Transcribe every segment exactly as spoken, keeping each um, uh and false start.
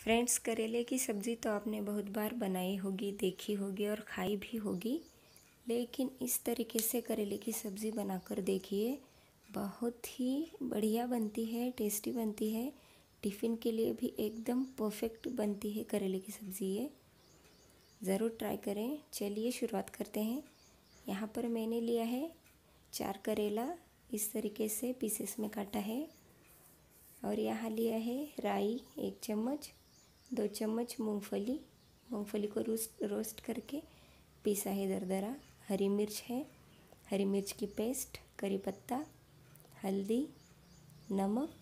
Friends, करेले की सब्ज़ी तो आपने बहुत बार बनाई होगी, देखी होगी और खाई भी होगी। लेकिन इस तरीके से करेले की सब्ज़ी बनाकर देखिए, बहुत ही बढ़िया बनती है, टेस्टी बनती है। टिफ़िन के लिए भी एकदम परफेक्ट बनती है करेले की सब्ज़ी। ये ज़रूर ट्राई करें। चलिए शुरुआत करते हैं। यहाँ पर मैंने लिया है चार करेला, इस तरीके से पीसेस में काटा है। और यहाँ लिया है राई एक चम्मच, दो चम्मच मूंगफली, मूंगफली को रोस्ट रोस्ट करके पीसा है दरदरा। हरी मिर्च है, हरी मिर्च की पेस्ट, करी पत्ता, हल्दी, नमक।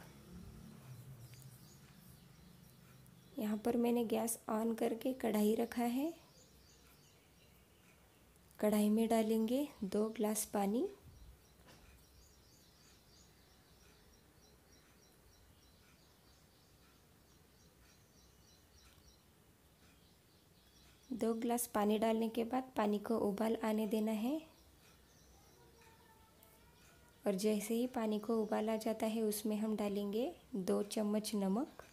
यहाँ पर मैंने गैस ऑन करके कढ़ाई रखा है। कढ़ाई में डालेंगे दो ग्लास पानी। दो ग्लास पानी डालने के बाद पानी को उबाल आने देना है। और जैसे ही पानी को उबाल आ जाता है, उसमें हम डालेंगे दो चम्मच नमक,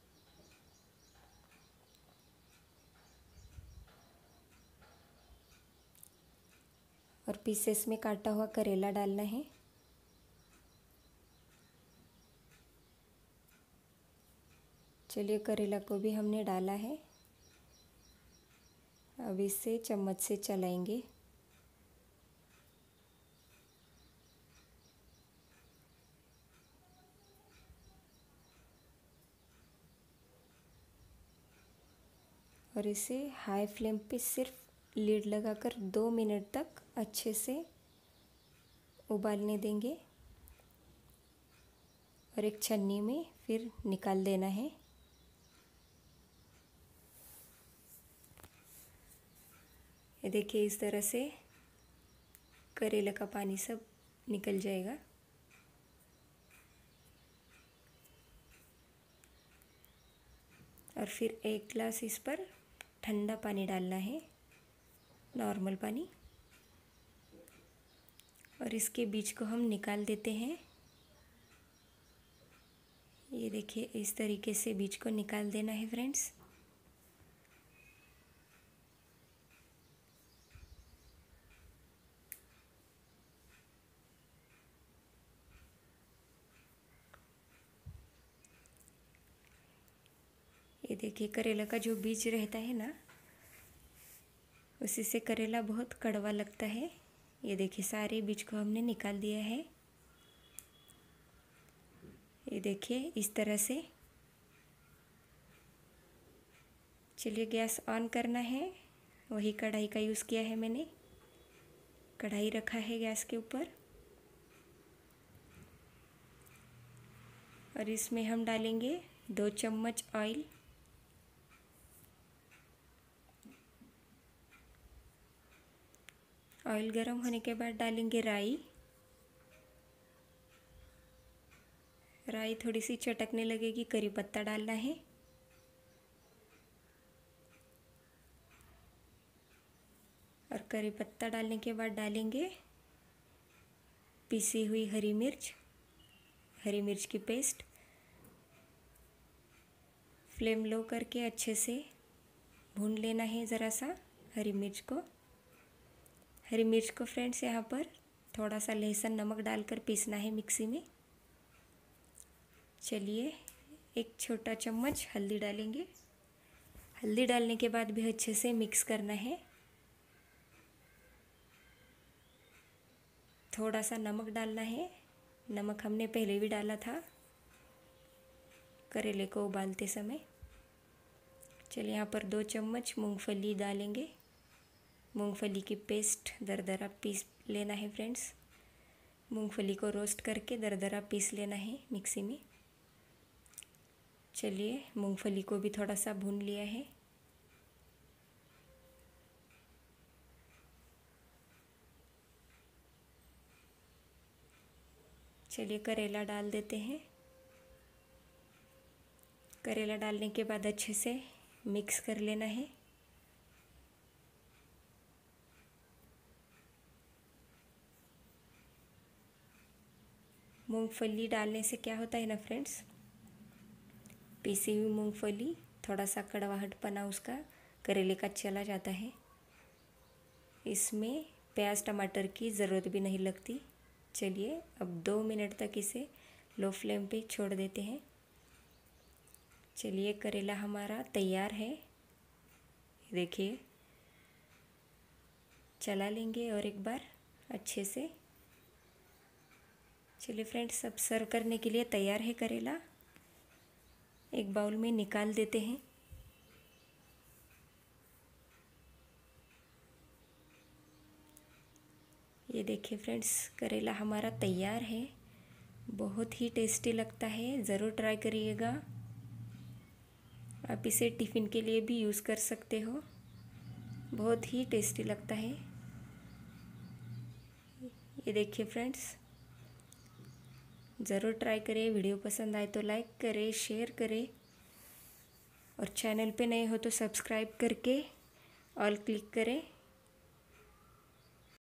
और पीसेस में काटा हुआ करेला डालना है। चलिए, करेला को भी हमने डाला है। अब इसे चम्मच से चलाएंगे। और इसे हाई फ्लेम पे सिर्फ लीड लगाकर दो मिनट तक अच्छे से उबालने देंगे। और एक छन्नी में फिर निकाल देना है। ये देखिए, इस तरह से करेले का पानी सब निकल जाएगा। और फिर एक गिलास इस पर ठंडा पानी डालना है, नॉर्मल पानी। और इसके बीज को हम निकाल देते हैं। ये देखिए, इस तरीके से बीज को निकाल देना है फ्रेंड्स। ये देखिए, करेला का जो बीज रहता है ना, उसी से करेला बहुत कड़वा लगता है। ये देखिए, सारे बीज को हमने निकाल दिया है। ये देखिए, इस तरह से। चलिए, गैस ऑन करना है। वही कढ़ाई का यूज़ किया है मैंने। कढ़ाई रखा है गैस के ऊपर। और इसमें हम डालेंगे दो चम्मच ऑयल। ऑयल गर्म होने के बाद डालेंगे राई। राई थोड़ी सी चटकने लगेगी, करी पत्ता डालना है। और करी पत्ता डालने के बाद डालेंगे पिसी हुई हरी मिर्च, हरी मिर्च की पेस्ट। फ्लेम लो करके अच्छे से भून लेना है ज़रा सा हरी मिर्च को। हरी मिर्च को फ्रेंड्स यहाँ पर थोड़ा सा लहसुन नमक डालकर पीसना है मिक्सी में। चलिए, एक छोटा चम्मच हल्दी डालेंगे। हल्दी डालने के बाद भी अच्छे से मिक्स करना है। थोड़ा सा नमक डालना है। नमक हमने पहले भी डाला था करेले को उबालते समय। चलिए, यहाँ पर दो चम्मच मूंगफली डालेंगे। मूंगफली की पेस्ट दरदरा पीस लेना है फ्रेंड्स। मूंगफली को रोस्ट करके दरदरा पीस लेना है मिक्सी में। चलिए, मूंगफली को भी थोड़ा सा भून लिया है। चलिए, करेला डाल देते हैं। करेला डालने के बाद अच्छे से मिक्स कर लेना है। मूंगफली डालने से क्या होता है ना फ्रेंड्स, पीसी हुई मूंगफली थोड़ा सा कड़वाहटपना उसका करेले का चला जाता है। इसमें प्याज टमाटर की ज़रूरत भी नहीं लगती। चलिए अब दो मिनट तक इसे लो फ्लेम पे छोड़ देते हैं। चलिए करेला हमारा तैयार है। देखिए, चला लेंगे और एक बार अच्छे से। चलिए फ्रेंड्स, अब सर्व करने के लिए तैयार है करेला। एक बाउल में निकाल देते हैं। ये देखिए फ्रेंड्स, करेला हमारा तैयार है। बहुत ही टेस्टी लगता है, ज़रूर ट्राई करिएगा। आप इसे टिफ़िन के लिए भी यूज़ कर सकते हो, बहुत ही टेस्टी लगता है। ये देखिए फ्रेंड्स, ज़रूर ट्राई करें। वीडियो पसंद आए तो लाइक करें, शेयर करें और चैनल पे नए हो तो सब्सक्राइब करके ऑल क्लिक करें।